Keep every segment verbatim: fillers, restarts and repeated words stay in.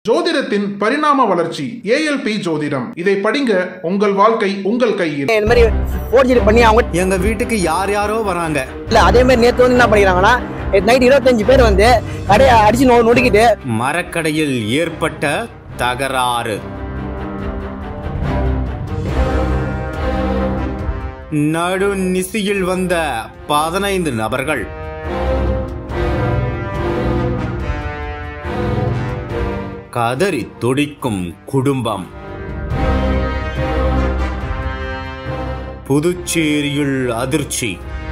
ஜோதிடத்தின் பரிணாம வளர்ச்சி ஏஎல்பி ஜோதிடம். இதை படிங்க, உங்கள் வாழ்க்கை உங்கள் கையில். இந்த மாதிரி ஃபோர்ஜரி பண்ணி அவங்க எங்க வீட்டுக்கு யார் யாரோ வராங்க. இல்ல அதே மாதிரி நேத்து வந்து என்ன பண்ணிக்கிறாங்கன்னா நைட் இருபத்தஞ்சு பேர் வந்து கடையை அடிச்சு நோ நொடிக்கிட்டு மரக்கடையில் ஏற்பட்ட தகராறு. நடு நிசியில் வந்த பதினைந்து நபர்கள். கதறி துடிக்கும் குடும்பம். புதுச்சேரியில் அதிர்ச்சி.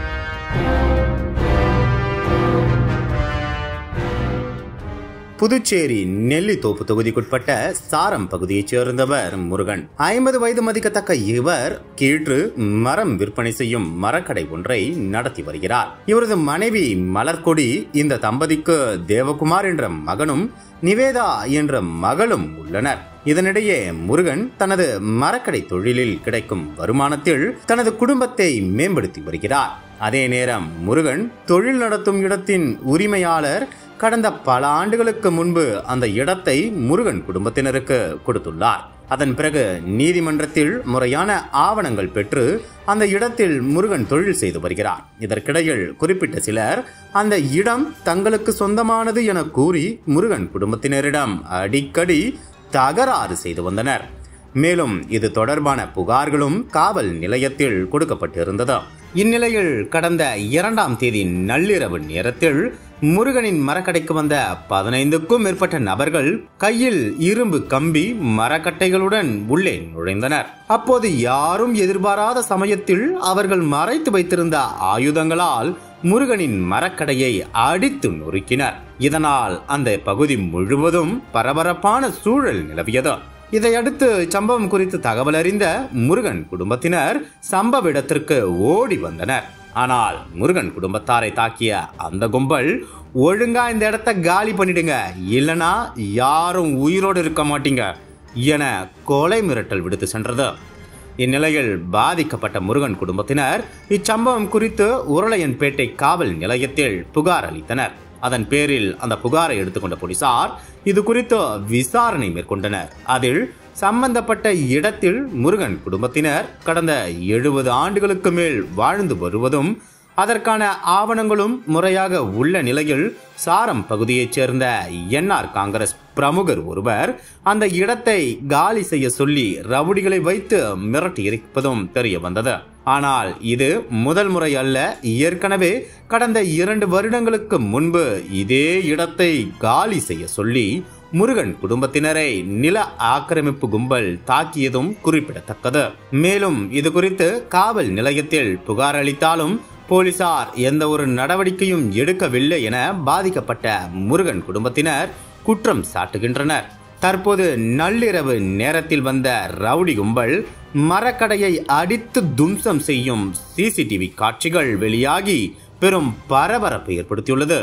புதுச்சேரி நெல்லித்தோப்பு தொகுதிக்குட்பட்ட சாரம் பகுதியைச் சேர்ந்தவர் முருகன். ஐம்பது வயது மதிக்கத்தக்க இவர் கீற்று மரம் விற்பனை செய்யும் மரக்கடை ஒன்றை நடத்தி வருகிறார். இவரது மனைவி மலர்கொடி, இந்த தம்பதிக்கு தேவகுமார் என்ற மகனும் நிவேதா என்ற மகளும் உள்ளனர். இதனிடையே முருகன் தனது மரக்கடை தொழிலில் கிடைக்கும் வருமானத்தில் தனது குடும்பத்தை மேம்படுத்தி வருகிறார். அதே நேரம் முருகன் தொழில் நடத்தும் இடத்தின் உரிமையாளர் கடந்த பல ஆண்டுகளுக்கு முன்பு அந்த இடத்தை முருகன் குடும்பத்தினருக்கு கொடுத்துள்ளார். அதன் பிறகு நீதிமன்றத்தில் முறையான ஆவணங்கள் பெற்று அந்த இடத்தில் முருகன் தொழில் செய்து வருகிறார். இதற்கிடையில் குறிப்பிட்ட சிலர் அந்த இடம் தங்களுக்கு சொந்தமானது என கூறி முருகன் குடும்பத்தினரிடம் அடிக்கடி தகராறு செய்து வந்தனர். மேலும் இது தொடர்பான புகார்களும் காவல் நிலையத்தில் கொடுக்கப்பட்டிருந்தது. இந்நிலையில் கடந்த இரண்டாம் தேதி நள்ளிரவு நேரத்தில் முருகனின் மரக்கடைக்கு வந்த பதினைந்துக்கும் மேற்பட்ட நபர்கள் கையில் இரும்பு கம்பி மரக்கட்டைகளுடன் உள்ளே நுழைந்தனர். அப்போது யாரும் எதிர்பாராத சமயத்தில் அவர்கள் மறைத்து வைத்திருந்த ஆயுதங்களால் முருகனின் மரக்கடையை அடித்து நொறுக்கினர். இதனால் அந்த பகுதி முழுவதும் பரபரப்பான சூழல் நிலவியது. இதையடுத்து சம்பவம் குறித்து தகவல் அறிந்த முருகன் குடும்பத்தினர் சம்பவ இடத்திற்கு ஓடி வந்தனர். ஆனால் முருகன் குடும்பத்தாரை தாக்கிய அந்த கும்பல், ஒழுங்கா இந்த இடத்த காலி பண்ணிடுங்க, இல்லனா யாரும் உயிரோடு இருக்க மாட்டீங்க என கொலை மிரட்டல் விடுத்து சென்றது. இந்நிலையில் பாதிக்கப்பட்ட முருகன் குடும்பத்தினர் இச்சம்பவம் குறித்து உருளையன்பேட்டை காவல் நிலையத்தில் புகார் அளித்தனர். அதன் பேரில் அந்த புகாரை எடுத்துக்கொண்ட போலீசார் இது குறித்து விசாரணை மேற்கொண்டனர். அதில் சம்பந்தப்பட்ட இடத்தில் முருகன் குடும்பத்தினர் கடந்த எழுபது ஆண்டுகளுக்கு மேல் வாழ்ந்து வருவதும் அதற்கான ஆவணங்களும் முறையாக உள்ள நிலையில் சாரம் பகுதியைச் சேர்ந்த என்ஆர் காங்கிரஸ் பிரமுகர் ஒருவர் அந்த இடத்தை காலி செய்ய சொல்லி ரவுடிகளை வைத்து மிரட்டி இருப்பதும் தெரிய வந்தது. ஆனால் இது முதல் முறை அல்ல. ஏற்கனவே கடந்த இரண்டு வருடங்களுக்கு முன்பு இதே இடத்தை காலி செய்ய சொல்லி முருகன் குடும்பத்தினரை நில ஆக்கிரமிப்பு கும்பல் தாக்கியதும் குறிப்பிடத்தக்கது. மேலும் இது குறித்து காவல் நிலையத்தில் புகார் அளித்தாலும் போலீசார் எந்த ஒரு நடவடிக்கையும் எடுக்கவில்லை என பாதிக்கப்பட்ட முருகன் குடும்பத்தினர் குற்றம் சாட்டுகின்றனர். தற்போது நள்ளிரவு நேரத்தில் வந்த ரவுடி கும்பல் மரக்கடையை அடித்து தும்சம் செய்யும் சிசிடிவி காட்சிகள் வெளியாகி பெரும் பரபரப்பை ஏற்படுத்தியுள்ளது.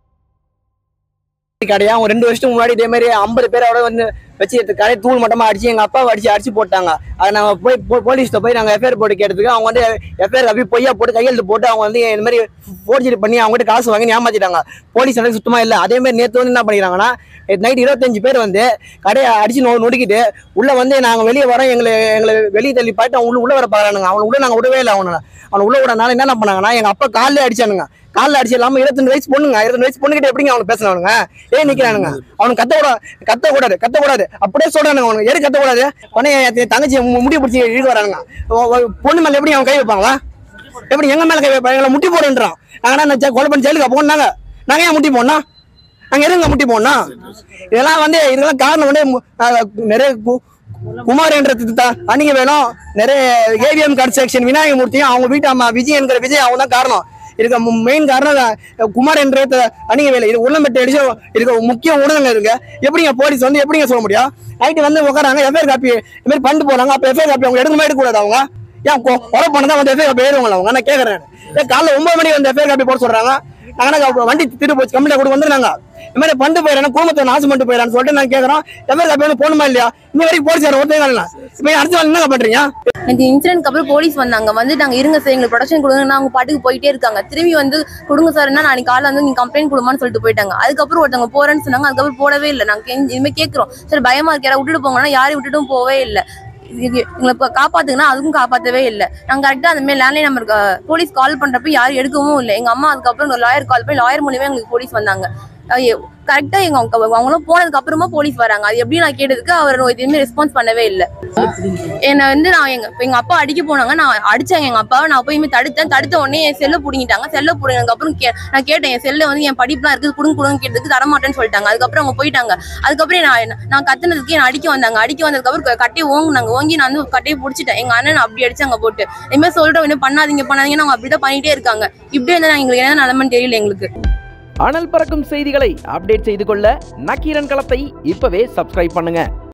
கடையா அவங்க ரெண்டு வருஷத்துக்கு முன்னாடி இதே மாதிரி ஐம்பது பேரோட வந்து வச்சு கடை தூள் மட்டமா அடிச்சு எங்க அப்பாவை அடிச்சு அடிச்சு போட்டாங்க. அதை நாங்க போய் போலீஸ்ல போய் நாங்க எஃப்ஐஆர் போட்டு கேட்டதுக்கு அவங்க வந்து எஃப்ஐஆர் அப்படி பொய்யா போட்டு கையெழுத்து போட்டு அவங்க வந்து இந்த மாதிரி ஃபோர்ஜரி பண்ணி அவங்ககிட்ட காசு வாங்கி ஏமாத்திட்டாங்க. போலீஸ் எனக்கு சுத்தமா இல்லை. அதே மாதிரி நேற்று வந்து என்ன பண்ணிக்கிறாங்கன்னா நைட் இருபத்தஞ்சு பேர் வந்து கடையை அடிச்சு நோ நொடிக்கிட்டு உள்ள வந்து நாங்க வெளியே வரோம், எங்களை எங்களை வெளியே தள்ளி பாட்டு அவங்க உள்ள உள்ள வர பாக்குறானுங்க. அவனை உள்ள நாங்க விடவே இல்லை. அவனை அவனை உள்ள விடனால என்ன பண்ணாங்கன்னா எங்க அப்பா காலிலே அடிச்சானுங்க. காலில் அடிச்சு இல்லாம இருபத்தி வயசு பொண்ணுங்க இருபத்தி வயசு பொண்ணுகிட்ட எப்படிங்க அவனுக்கு பேசுறானுங்க? ஏன் நிக்கிறானுங்க? அவனுக்கு கத்த கூட கத்த கூடாது கத்த கூடாது அப்படியே சொல்றானுங்க. அவனுக்கு எது கத்த கூடாது? உடனே தங்கச்சி முடி பிடிச்சி இழுக்க வரானுங்க. பொண்ணு மேல எப்படி அவன் கை வைப்பாங்களா? எப்படி எங்க மேல கை வைப்பாங்க? எங்களை முட்டி போடுன்றான். நாங்க கொலை பண்ணி ஜெயிலுக்கு போனாங்க. நாங்க ஏன் முட்டி போனோம்? நாங்க எதுங்க முட்டி போனோம்? இதெல்லாம் வந்து இதெல்லாம் காரணம் வந்து நிறைய குமார் என்ற அணிங்க வேணும், நிறைய ஏவிஎம் கன்ஸ்ட்ரக்ஷன் விநாயகமூர்த்தியும் அவங்க வீட்டு அம்மா விஜய் என்கிற விஜய் அவங்க தான் காரணம். இருக்க மெயின் காரணம் குமார் என்ற அணிங்க வேலை. இது உள்ளம்பெட்டு அடிச்சு இருக்க முக்கிய ஊடகங்க இருக்கு. எப்படிங்க போலீஸ் வந்து எப்படிங்க சொல்ல முடியும்? நைட்டு வந்து உட்காராங்க, எஃப்ஐஆர் காப்பி இது மாதிரி பண்ணிட்டு போறாங்க. அப்ப எஃப்ஐஆர் காப்பி அவங்க எடுக்கணுமா எடுக்கக்கூடாது? அவங்க ஏன் கொலை பண்ணதான் வந்து எஃப்ஐஆர் காப்பி எழுதுவாங்களா? அவங்க நான் கேட்கறேன். காலைல ஒன்பது மணிக்கு வந்து எஃப்ஐஆர் காப்பி போட சொல்றாங்க. நாங்க வண்டி திட்டு போச்சு கம்ப்ளைண்ட் கூட வந்துருந்தாங்க. இந்த மாதிரி பண்டு போயிடறான் குடும்பத்தை நாசம் பண்ணிட்டு போயிடறான்னு சொல்லிட்டு நான் கேட்கறோம். எஃப்ஐஆர் காப்பி வந்து போகணுமா இல்லையா? இன்ன வரைக்கும் போலீஸ் ஒருத்தங்க இப்ப அடுத்த நாள் என்ன பண்றீங்க? இந்த இன்சிடென்ட்க்கு அப்புறம் போலீஸ் வந்தாங்க, வந்து நாங்க இருங்க சார் எங்களுக்கு ப்ரொடக்ஷன் கொடுங்கன்னா அவங்க பாட்டுக்கு போயிட்டே இருக்காங்க. திரும்பி வந்து கொடுங்க சார்னா நாளைக்கு காலைல வந்து நீங்க கம்ப்ளைண்ட் கொடுமான்னு சொல்லிட்டு போயிட்டாங்க. அதுக்கப்புறம் ஒருத்தவங்க போறேன்னு சொன்னாங்க, அதுக்கப்புறம் போடவே இல்லை. நாங்க இனிமே கேட்கிறோம் சார் பயமா இருக்கு, யாராவது விட்டுட்டு போங்கன்னா யாரையும் விட்டுட்டும் போவே இல்லை. எங்களை காப்பாத்துங்கன்னா அதுக்கும் காப்பாற்றவே இல்லை. நாங்க கரெக்டா அந்த மாதிரி லேண்ட்லைன் நம்பருக்கு போலீஸ் கால் பண்றப்ப யாரும் எடுக்கவும் இல்லை. எங்க அம்மா அதுக்கப்புறம் லாயர் கால் பண்ணி லாயர் மூலியமா எங்களுக்கு போலீஸ் வந்தாங்க. கரெக்டா எங்க அவங்களும் போனதுக்கு அப்புறமா போலீஸ் வராங்க. அது எப்படி நான் கேட்டதுக்கு அவர் எதுவுமே ரெஸ்பான்ஸ் பண்ணவே இல்லை. என்னை வந்து நான் எங்க எங்க அப்பா அடிக்க போனாங்க, நான் அடிச்சாங்க எங்க அப்பாவை. நான் போய் தடுத்தேன். தடுத்த உடனே என் செல்லை பிடிங்கிட்டாங்க. செல்லை பிடிங்கினதுக்கு அப்புறம் நான் கேட்டேன் என் செல்ல வந்து என் படிப்புலாம் இருக்குது குடுங்க குடுங்க கேட்டதுக்கு தரமாட்டேன்னு சொல்லிட்டாங்க. அதுக்கப்புறம் அவங்க போயிட்டாங்க. அதுக்கப்புறம் நான் நான் கத்துனதுக்கு என்ன அடிக்க வந்தாங்க. அடிக்க வந்ததுக்கு அப்புறம் கட்டையை ஓங்குனாங்க. ஓங்கி நான் வந்து கட்டையை பிடிச்சிட்டேன். எங்க அண்ணன் அப்படி அடிச்சாங்க போட்டு. இனிமேல் சொல்றோம் என்ன பண்ணாதீங்க பண்ணாதீங்கன்னு அவங்க அப்படிதான் பண்ணிட்டே இருக்காங்க. இப்படியே இருந்தா எங்களுக்கு என்ன நிலைமைன்னு தெரியல எங்களுக்கு. அனல் பறக்கும் செய்திகளை அப்டேட் செய்து கொள்ள நக்கீரன் களத்தை இப்பவே சப்ஸ்கிரைப் பண்ணுங்க.